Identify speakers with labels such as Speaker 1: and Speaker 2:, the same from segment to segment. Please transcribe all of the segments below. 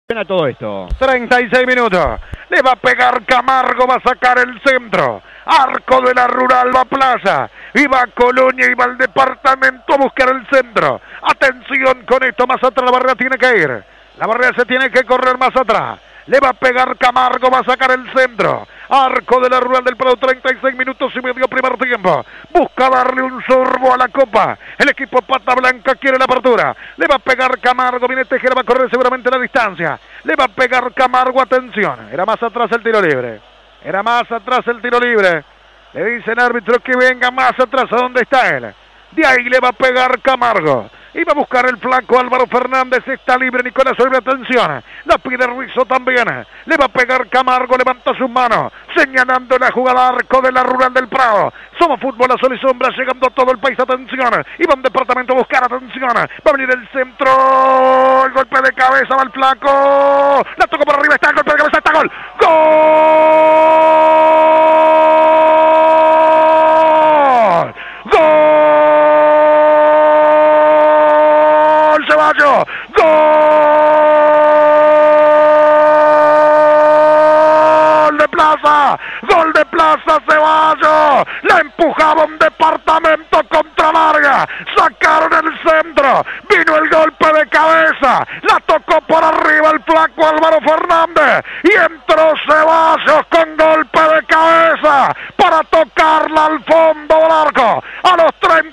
Speaker 1: A todo esto.
Speaker 2: 36 minutos. Le va a pegar Camargo, va a sacar el centro. Arco de la Rural, va a Plaza. Y va a Colonia y va al departamento a buscar el centro. Atención con esto, más atrás la barrera tiene que ir. La barrera se tiene que correr más atrás. Le va a pegar Camargo, va a sacar el centro. Arco de la Rural del Prado, 36 minutos y medio primer tiempo. Busca darle un sorbo a la copa. El equipo Pata Blanca quiere la apertura. Le va a pegar Camargo, viene Tejera, va a correr seguramente la distancia. Le va a pegar Camargo, atención. Era más atrás el tiro libre. Era más atrás el tiro libre. Le dice el árbitro que venga más atrás. ¿A dónde está él? De ahí le va a pegar Camargo. Iba a buscar el flaco Álvaro Fernández, está libre Nicolás Oliva, atención, la pide Rizzo también, le va a pegar Camargo, levanta sus manos, señalando la jugada Arco de la Rural del Prado. Somos fútbol a sol y sombra, llegando a todo el país, atención, iba a un departamento a buscar, atención, va a venir el centro, el golpe de cabeza, va el flaco, la tocó por arriba, está el golpe de cabeza, está gol, ¡gol! ¡Gol! Ceballos, gol de Plaza Ceballos, la empujaba un departamento contra larga, sacaron el centro, vino el golpe de cabeza, la tocó por arriba el flaco Álvaro Fernández y entró Ceballos con golpe de cabeza para tocarla al fondo del arco, a los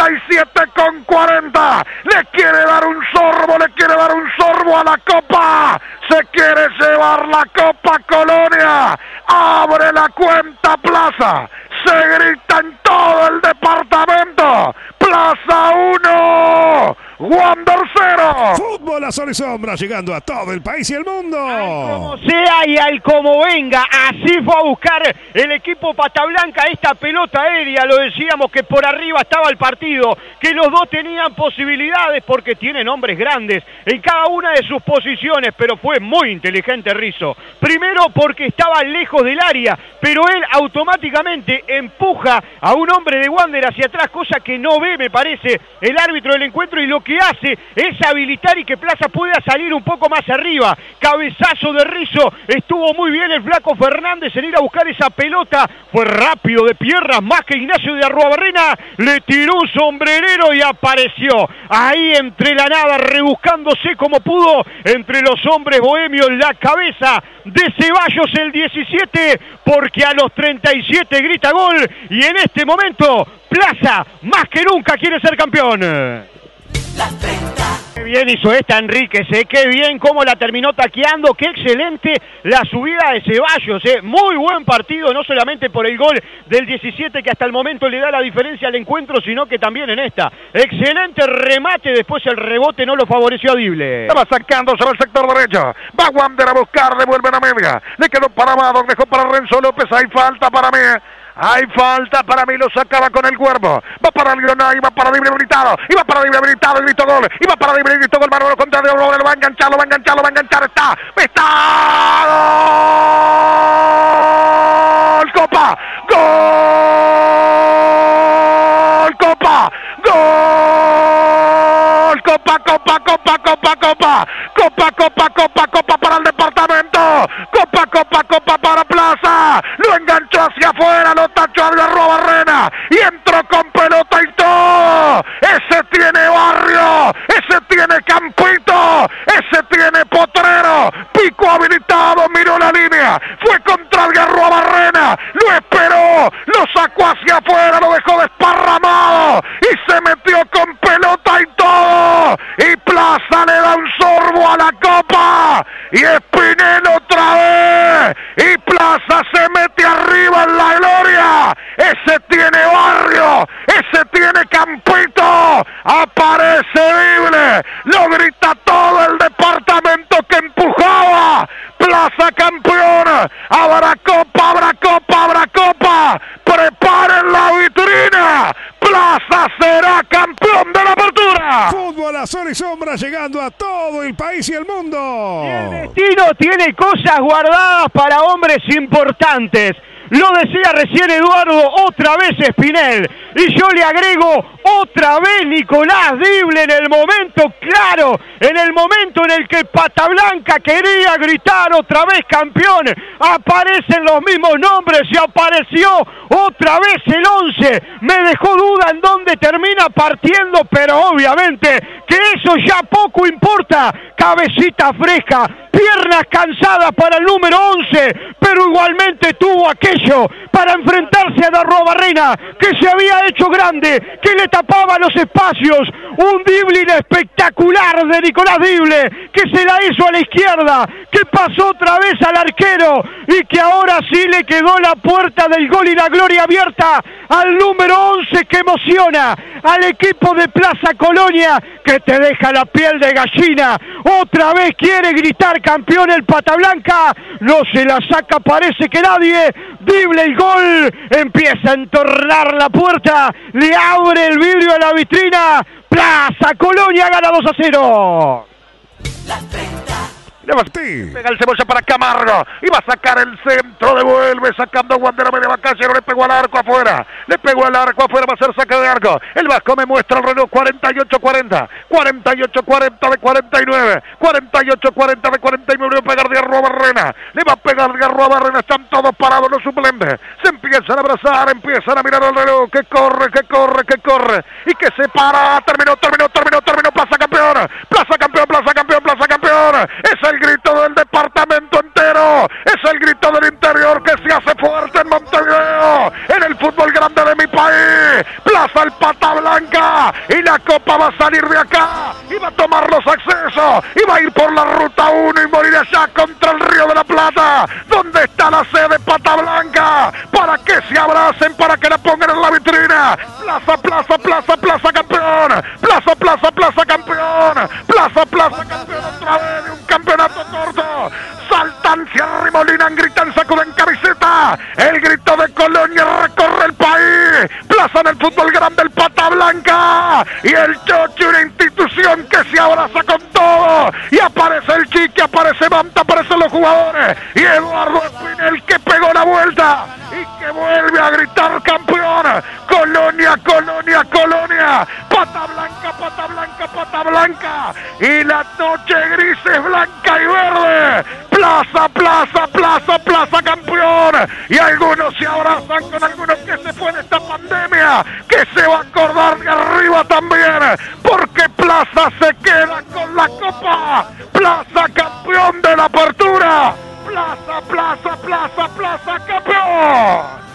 Speaker 2: 37,40, le quiere dar un sorbo a la copa, se quiere llevar la copa Colonia, abre la cuenta Plaza, se grita en todo el departamento, Plaza 1, Wander 0.
Speaker 3: Fútbol a sol y sombra, llegando a todo el país y el mundo.
Speaker 1: Al como sea y al como venga, así fue a buscar el equipo Pata Blanca esta pelota aérea. Lo decíamos que por arriba estaba el partido, que los dos tenían posibilidades porque tienen hombres grandes en cada una de sus posiciones, pero fue muy inteligente Rizzo. Primero porque estaba lejos del área, pero él automáticamente empuja a un hombre de Wander hacia atrás, cosa que no ve, me parece, el árbitro del encuentro, y lo que hace es habilitar y que Plaza pueda salir un poco más arriba. Cabezazo de Rizzo, estuvo muy bien el flaco Fernández en ir a buscar esa pelota, fue rápido de piernas, más que Ignacio de Arruabarrena, le tiró un sombrerero y apareció ahí entre la nada, rebuscándose como pudo entre los hombres bohemios, la cabeza de Ceballos, el 17, porque a los 37 grita gol y en este momento Plaza más que nunca quiere ser campeón. Qué bien hizo esta Enríquez, qué bien cómo la terminó taqueando, qué excelente la subida de Ceballos, muy buen partido, no solamente por el gol del 17 que hasta el momento le da la diferencia al encuentro, sino que también en esta. Excelente remate, después el rebote no lo favoreció a Dible.
Speaker 2: Estaba sacándose al sector derecho, va Wander a buscar, devuelve a media, le quedó para Amado, dejó para Renzo López, hay falta para mí. Hay falta para mí, lo sacaba con el cuerpo. Va para Lionel, va para Dible habilitado. Y va para Dible habilitado, grito gol. Y va para Dible, grito gol. Bárbaro contrario, lo va a enganchar, lo va a enganchar, lo va a enganchar. Está. ¡Gol! ¡Copa! ¡Gol! ¡Copa! ¡Gol! ¡Copa, copa, copa, copa, copa! ¡Copa, copa, copa, copa para el departamento! ¡Copa, copa, copa para Plaza! Lo enganchó hacia afuera, lo tachó a Arruabarrena y entró con pelota y todo. Ese tiene barrio, ese tiene campito, ese tiene potrero. Pico habilitado, miró la línea, fue contra el Arruabarrena, lo esperó, lo sacó hacia afuera, lo dejó desparramado y se metió con pelota y todo. Y Plaza le da un sorbo a la copa y Espinel otra vez y Plaza se mete arriba en la gloria. Ese tiene barrio, ese tiene campito, aparece Dible, lo grita todo el departamento que empujaba. Plaza campeón, habrá copa, habrá copa, habrá copa, preparen la vitrina, Plaza será campeón de la apertura.
Speaker 3: Fútbol a sol y sombra, llegando a todo el país y el mundo.
Speaker 1: Y el destino tiene cosas guardadas para hombres importantes. lo decía recién Eduardo, otra vez Spinel. Y yo le agrego otra vez Nicolás Dible en el momento claro, en el momento en el que Pata Blanca quería gritar otra vez campeón. Aparecen los mismos nombres y apareció otra vez el 11. Me dejó duda en dónde termina partiendo, pero obviamente que eso ya poco importa. Cabecita fresca, piernas cansadas para el número 11, pero igualmente tuvo aquello para enfrentarse a Arruabarrena, que se había hecho grande, que le tapaba los espacios. Un dribbling espectacular de Nicolás Dible, que se la hizo a la izquierda, que pasó otra vez al arquero y que ahora sí le quedó la puerta del gol y la gloria abierta al número 11, que emociona al equipo de Plaza Colonia, que te deja la piel de gallina. Otra vez quiere gritar campeón el Pata Blanca, no se la saca, parece que nadie. Dible el gol, empieza a entornar la puerta, le abre el vidrio a la vitrina. Plaza Colonia gana 2-0.
Speaker 2: Pega el Cebolla para Camargo y va a sacar el centro, devuelve sacando a Wander a media Bacallero, le pegó al arco afuera, va a ser saque de arco. El Vasco me muestra el reloj, 48-40, 48-40 de 49, 48-40 de 49, va a pegar de Arruabarrena, le va a pegar de Arruabarrena, están todos parados los suplentes, se empiezan a abrazar, empiezan a mirar el reloj, que corre, y que se para, terminó, Plaza Campeón, es el grito del departamento entero, es el grito del interior que se hace fuerte en Montevideo, en el fútbol grande de mi país. Plaza el Pata Blanca y la copa va a salir de acá y va a tomar los accesos y va a ir por la ruta 1 y morir allá contra el Río de la Plata, donde está la sede Pata Blanca, para que se abracen, para que la pongan en la vitrina. Plaza campeón, Plaza campeón otra vez de un campeonato corto. Saltan, se arrimolinan, gritan, sacuden camiseta. El grito de Colonia recorre el país. Plaza en el fútbol grande el Pata Blanca y el Chochi, una institución que se abraza con todo. Y aparece el Chiqui, aparece Manta, aparecen los jugadores y Eduardo Spinel, que pegó la vuelta y que vuelve a gritar campeón. Colonia, Pata Blanca y la noche gris es blanca y verde. Plaza campeón, y algunos se abrazan con algunos que se fue de esta pandemia, que se va a acordar de arriba también, porque Plaza se queda con la copa. Plaza campeón de la apertura. Plaza campeón.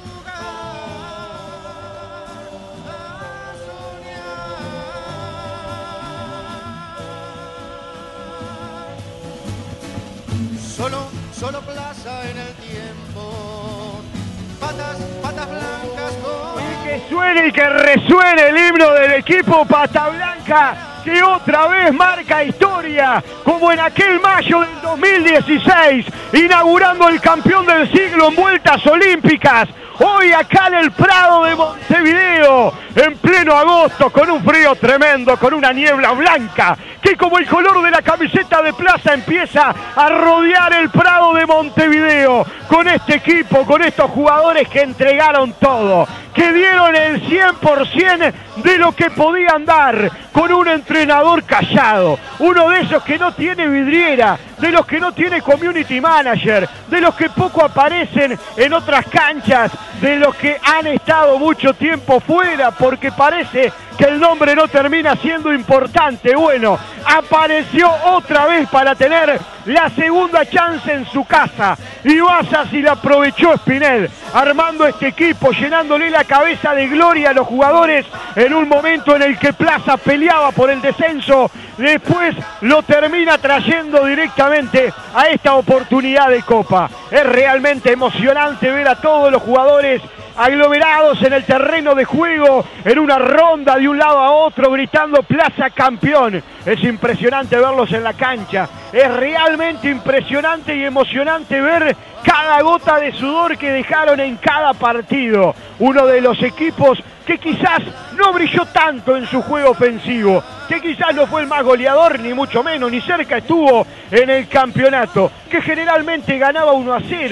Speaker 4: Solo Plaza en el tiempo. Patas blancas con...
Speaker 1: Y que suene y que resuene el himno del equipo Pata Blanca, que otra vez marca historia, como en aquel mayo del 2016, inaugurando el campeón del siglo en vueltas olímpicas. Hoy acá en el Prado de Montevideo, en pleno agosto, con un frío tremendo, con una niebla blanca, que como el color de la camiseta de Plaza empieza a rodear el Prado de Montevideo, con este equipo, con estos jugadores que entregaron todo, que dieron el 100% de lo que podían dar, con un entrenador callado, uno de esos que no tiene vidriera, de los que no tiene community manager, de los que poco aparecen en otras canchas, de los que han estado mucho tiempo fuera, porque parece que el nombre no termina siendo importante. Bueno, apareció otra vez para tener la segunda chance en su casa, y vaya si la aprovechó Spinel, armando este equipo, llenándole la cabeza de gloria a los jugadores en un momento en el que Plaza peleaba por el descenso. Después lo termina trayendo directamente a esta oportunidad de Copa. Es realmente emocionante ver a todos los jugadores aglomerados en el terreno de juego, en una ronda de un lado a otro, gritando Plaza campeón. Es impresionante verlos en la cancha, es realmente impresionante y emocionante ver cada gota de sudor que dejaron en cada partido. Uno de los equipos que quizás no brilló tanto en su juego ofensivo, que quizás no fue el más goleador, ni mucho menos, ni cerca estuvo en el campeonato, que generalmente ganaba 1-0,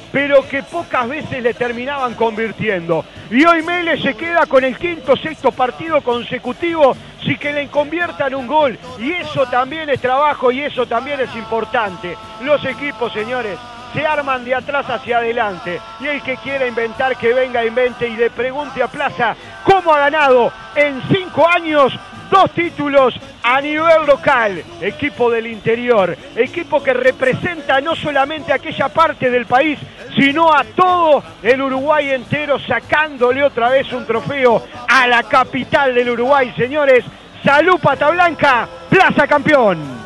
Speaker 1: pero que pocas veces le terminaban convirtiendo. Y hoy Mele se queda con el quinto, sexto partido consecutivo sin que le conviertan un gol. Y eso también es trabajo y eso también es importante. Los equipos, señores, se arman de atrás hacia adelante. Y el que quiera inventar, que venga, invente y le pregunte a Plaza cómo ha ganado en 5 años 2 títulos a nivel local. Equipo del interior, equipo que representa no solamente aquella parte del país, sino a todo el Uruguay entero, sacándole otra vez un trofeo a la capital del Uruguay. Señores, salud Pata Blanca, Plaza campeón.